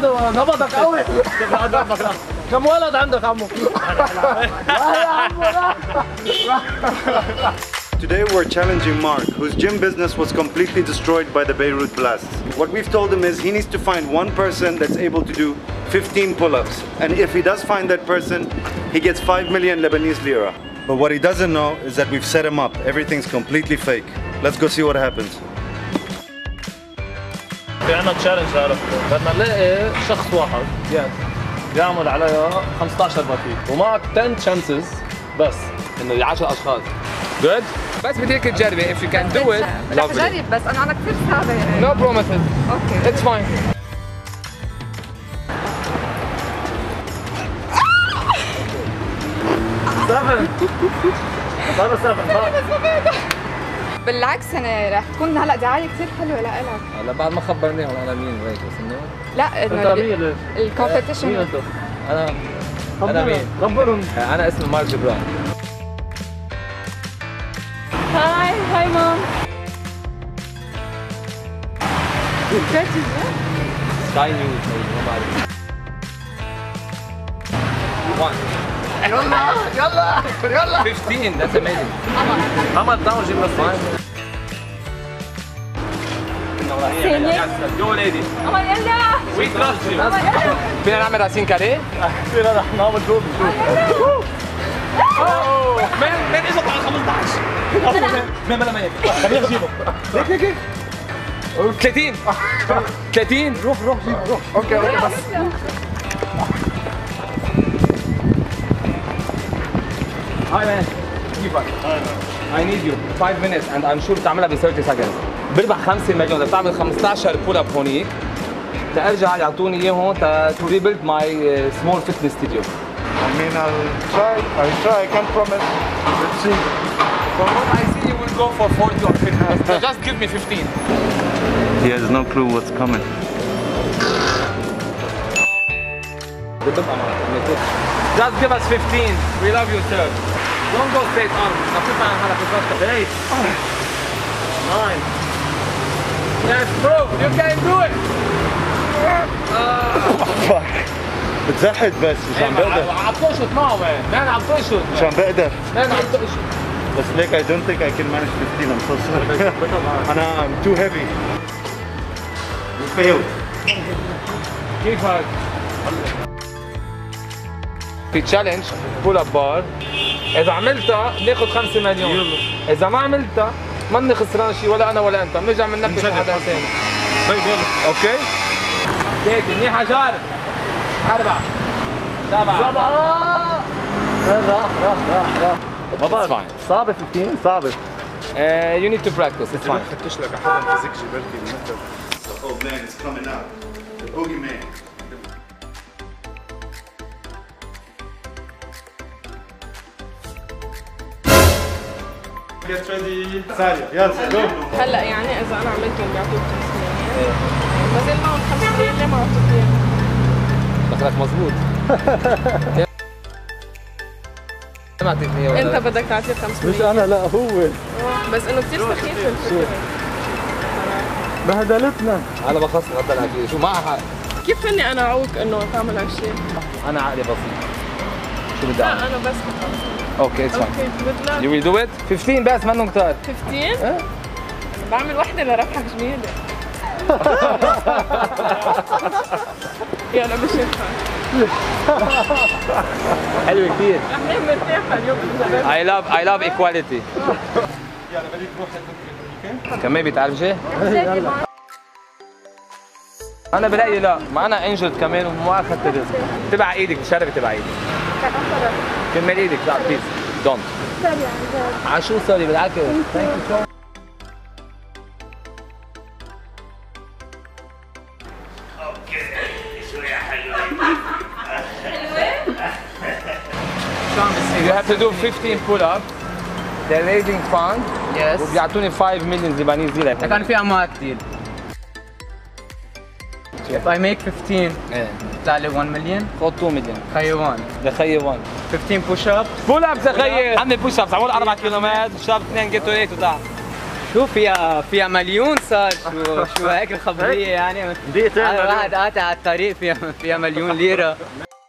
عنده نبضك قوي. كم ولد عندك عمو؟ Today we're challenging Mark, whose gym business was completely destroyed by the Beirut blast. What we've told him is he needs to find one person that's able to do 15 pull-ups. And if he does find that person, he gets 5 million Lebanese lira. But what he doesn't know is that we've set him up. Everything's completely fake. Let's go see what happens. في عنا تشالنج عرفت، بدنا نلاقي شخص واحد يعمل عليها 15 بطيء ومعك 10 chances بس انه 10 اشخاص. Good؟ بس بدي اياك تجربي if you can do it. رح بجرب بس انا كثير صعبة يعني. No promises. اوكي. It's fine. بالعكس انا رح تكون هلا دعاية كثير حلوة لإلك. هلا بعد ما خبرنيهم انا مين هيك بس انه لا انه الكومبيتيشن. مين انت؟ انا مين؟ خبرهم. انا اسمي مارك جبران. هاي مام. سكاي نيوز ما بعرف. 1 يلا 15 that's amazing. محمد داون جيب لك جو ليدي. أما يلا. وي تراست يو. فينا نعمل راسين كاريه؟ فينا رح نعمل جول. من اجى على 15 من بلا ميت خلينا نجيبه ليك 30 روح جيب روح اوكي بس Hi man كيفك؟ I need you 5 minutes and I'm sure بتعملها ب 30 seconds. بربح 5 مليون. اذا بتعمل 15 بول اب هونيك ترجع يعطوني اياهم to rebuild my small fitness studio. I mean, I'll try, I can't promise. Let's see. From what I see, you will go for 40 or 50. Just give me 15. He has no clue what's coming. Just give us 15. We love you, sir. Don't go straight on. 8. 9. Yes, bro, you can do it. Fuck. بتزحد بس مش عم بقدر. عم تقشط معه مان عم تقشط. مش عم بقدر. مان عم تقشط. بس ليك I don't think I can manage 15. I'm so sorry. I'm too heavy. You failed. كيفك؟ في تشالنج بول اب بار. إذا عملتها ناخذ 5 مليون. إذا ما عملتها ماني خسران شيء ولا أنا ولا أنت، بنرجع بننبش حدا ثاني. طيب يلا. أوكي؟ هيك منيحة جارب. 4 7 راح ما بعرف صعبة 15 صعبة. You need to practice. It's fine. فتش لك حدا فيزيك جبرتي بالمكتب. Oh man, it's coming out. The boogeyman. Get ready. ساري يلا جو. هلا يعني إذا أنا عملتهم بيعطوك 5 ما زال معهم 5 مليون ليه ما أعطوك؟ دخلك مظبوط. ما اعطيتني ولا أنت بدك تعطيه 5 مش أنا لا هو. بس إنه كثير سخيف الفكرة. بهدلتنا. على بخص غدا العقلية شو معها. كيف فيني أنا أعوق إنه تعمل هالشيء؟ أنا عقلي بسيط. شو بدي لا أعمل؟ أنا بس أوكي it's fine. أوكي good luck. You will do it? 15 بس منهم كتار. 15؟ أنا بعمل وحدة لربحك جميلة. يلا بشوفها. حلوة كثير. احنا مرتاحة اليوم. I love equality. يلا بدك تروح عندك كمان بتعرف شيء؟ أنا برأيي لا، ما أنا انجلد كمان وما أخذت الرزق. تبع إيدك تشربي تبع إيدك. كمل إيدك لا بليز دونت. سوري عن جد. عشو سوري بالعكس. You have to do 15 pull-ups. They're raising fund. Yes. وبيعطوني 5 مليون لبنانيز ليرة. كان في أموال كثير. If I make 15 يطلع لي 1 مليون. خذ 2 مليون. خيي 1. لخيي 1. 15 push ups. بول ابس يا خيي. عندي بوش ابس عمول 4 كيلومتر، شرب 2 جيتوريت وتعال. شو فيها مليون صار. شو هيك الخبريه يعني. دقيقتين واحد قاطع على الطريق فيها مليون ليره.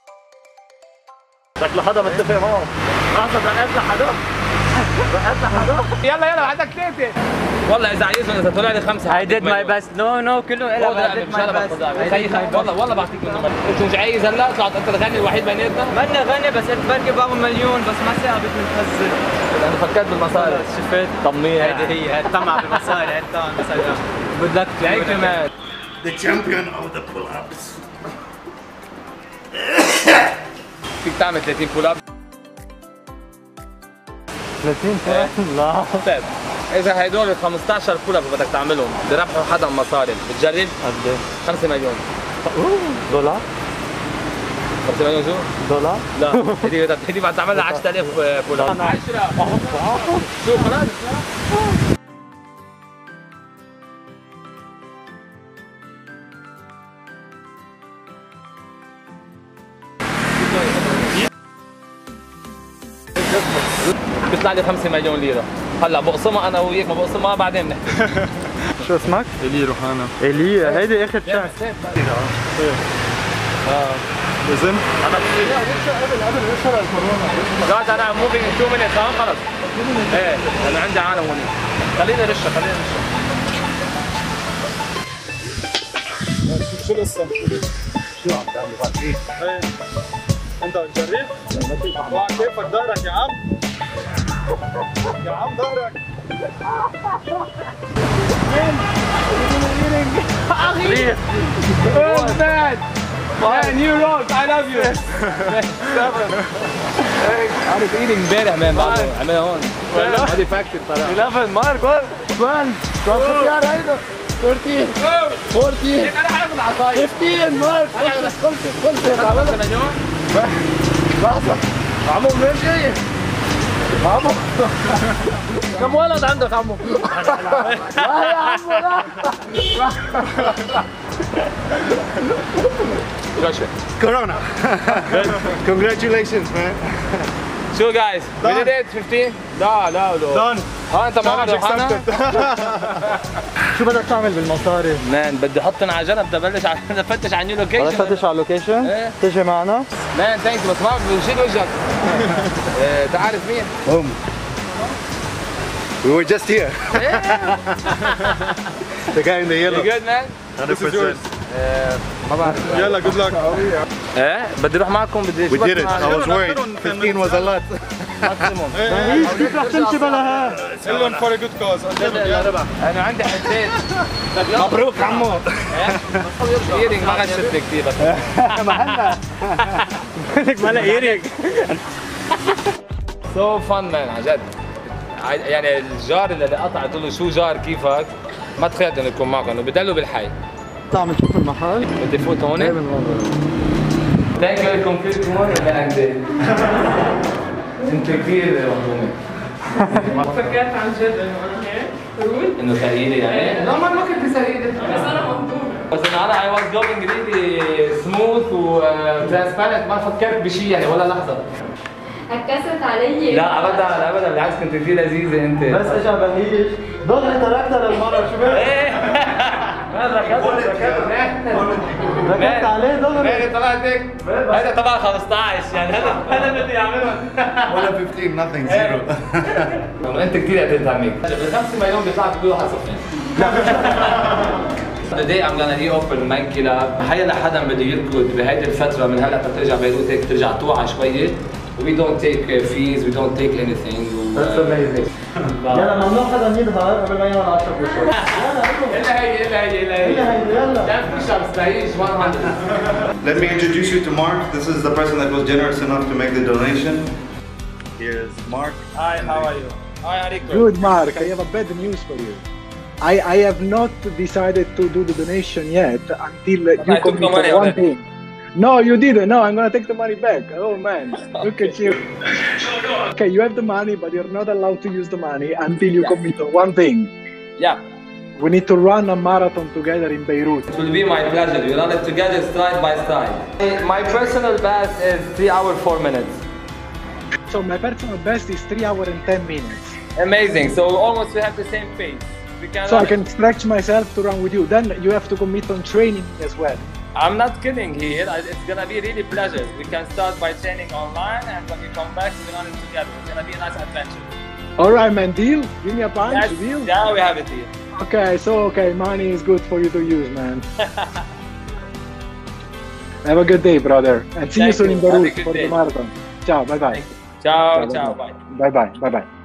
شكله حدا متفق معه. لحظة دقيت لحدا. دقيت لحدا. يلا عندك ثلاثه. والله اذا عايزهم اذا طلع لي خمسه I did my best. No كلهم إلها. I did my best. والله بعطيك منهم. انت مش عايز هلا طلعت انت الغني الوحيد بيناتنا. منا غني بس قلت بركي بابا مليون بس ما ثاقبت من الحزه. انا فكرت بالمصاري. شفت؟ طمنيه. هيدي هي الطمع بالمصاري. هي الطمع بالمصاري. Good luck to you كمان. The champion of the pull-ups. فيك تعمل 30 بول اب. 30 لا. طيب اذا هدول ال 15 بول اب بدك تعملهم بربحوا حدا مصاري بتجرب؟ قد ايه؟ 5 مليون. دولار؟ 5 مليون شو؟ دولار؟ لا هدي بعد تعمل لها 10000 بول اب. 10 شو خلاص؟ بيطلع لي 5 مليون ليره. هلا بقسمها انا وياك ما بقسمها بعدين بنحكي. شو اسمك؟ إلي روحانا. إيلي هيدي اخر شانس. لازم؟ قبل اشهر الكورونا. قاعد انا موفينج 2 مينيت خلص. ايه انا عندي عالم هون. خليني رشه. شو القصة؟ شو عم تعمل ايه؟ انت بتجرب؟ اوعى كيفك ظهرك يا عم. يا عم ظهرك. اخي Man, you rock. I love you. 7. عارف ايدي امبارح مان بعده عملها هون. هذه فاكتور صراحه. 11 مارك 12 12 هيدا 13 14 انا حاخذ العصايه. 15 مارك خلصت عملت مليون. لحظة عمو منين جاي؟ عمو كم ولد عندك عمو؟ لا يا عمو لا Corona. Congratulations, man. شو جايز؟ We did it 15؟ لا Done. انت معنا روحانا؟ شو بدك تعمل بالمصاري؟ مان بدي احطن على جنب بدي ابلش بدي افتش على نيو لوكيشن. بدك تفتش على اللوكيشن؟ ايه تيجي معنا؟ مان ثانك بس ما بشيل وجهك. تعرف مين؟ We were just here. The guy in the yellow. You good man؟ 100%. ما بعرف. يلا good luck. ايه بدي اروح معكم بدي We did it. I was worried. 15 was a lot. كيف رح تمشي بلاها؟ قول لهم for a good cause. انا عندي حتات. مبروك عمو ايرينج ما غشت لي كثير بس. ما هلا بدك مالها ايرينج. سو فن مان عن جد. يعني الجار اللي قطعت له شو جار كيفك ما تخيلت انه يكون معكم انه بدلوا بالحي. عم تشوف المحل؟ بدي فوت هون. ايه من ورا. ثانك يو لكم كلكم هون ولا عندي؟ انت كثير مظلومه. فكرت عن جد انه انا هيك روت. انه سعيده يعني؟ لا ما كنت سعيده بس انا مهضومه. بس انه انا I was going really smooth و transparent ما فكرت بشيء يعني ولا لحظه. هتكسرت علي. لا ابدا بالعكس كنت كثير لذيذه انت. بس اجى بهيج ضل تركتها للمرة شو بك؟ ايه ركبت عليه دغري ايه طلعت هيك. هذا طبعا 15 يعني هذا بدي اعمله. ولا 15, nothing, zero. انت كثير قتلت عميك. ب 5 مليون بيطلع كل واحد صفين. Today I'm gonna reopen my club. حيا لحدا بده يركض بهيدي الفترة من هلا ترجع بيروت هيك ترجع توعى شوية. We don't take fees, we don't take anything. That's amazing. يلا ممنوع حدا يظهر قبل ما يعمل 10 بوش. إلا هي. يلا. لا push ups لايش 100. Let me introduce you to Mark. This is the person that was generous enough to make the donation. Here's Mark. Hi, how are you? Hi, Rico. Good, Mark. I have a bad news for you. I have not decided to do the donation yet until you I took the commit money on one already. thing. No, you didn't. No, I'm gonna take the money back. Oh man, look at you. Okay, you have the money, but you're not allowed to use the money until you commit on one thing. Yeah. We need to run a marathon together in Beirut. It will be my pleasure. We run it together stride by stride. My personal best is 3 hours 4 minutes. So my personal best is 3 hours and 10 minutes. Amazing. So almost we have the same pace. We can. So I can stretch myself to run with you. Then you have to commit on training as well. I'm not kidding here. It's gonna be really pleasure. We can start by training online, and when we come back, we're gonna run it together. It's gonna be a nice adventure. All right, man. Deal? Give me a punch. Yes, Deal? yeah, we have it here. Okay, so money is good for you to use, man. Have a good day, brother, and see you soon in Beirut for the marathon. Ciao, bye bye. Ciao, ciao, bye. Bye bye, bye bye.